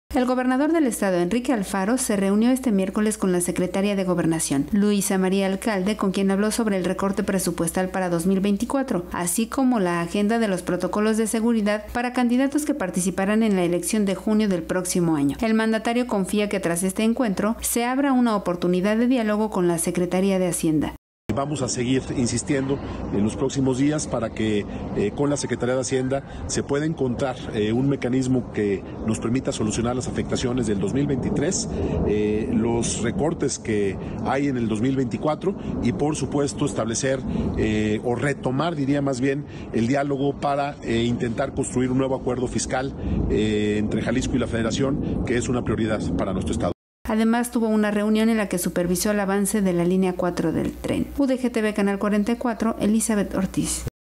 El gobernador del estado, Enrique Alfaro, se reunió este miércoles con la secretaria de Gobernación, Luisa María Alcalde, con quien habló sobre el recorte presupuestal para 2024, así como la agenda de los protocolos de seguridad para candidatos que participarán en la elección de junio del próximo año. El mandatario confía que tras este encuentro se abra una oportunidad de diálogo con la Secretaría de Hacienda. Vamos a seguir insistiendo en los próximos días para que con la Secretaría de Hacienda se pueda encontrar un mecanismo que nos permita solucionar las afectaciones del 2023, los recortes que hay en el 2024 y por supuesto establecer o retomar, diría más bien, el diálogo para intentar construir un nuevo acuerdo fiscal entre Jalisco y la Federación, que es una prioridad para nuestro estado. Además, tuvo una reunión en la que supervisó el avance de la línea 4 del tren. UDG TV Canal 44, Elizabeth Ortiz.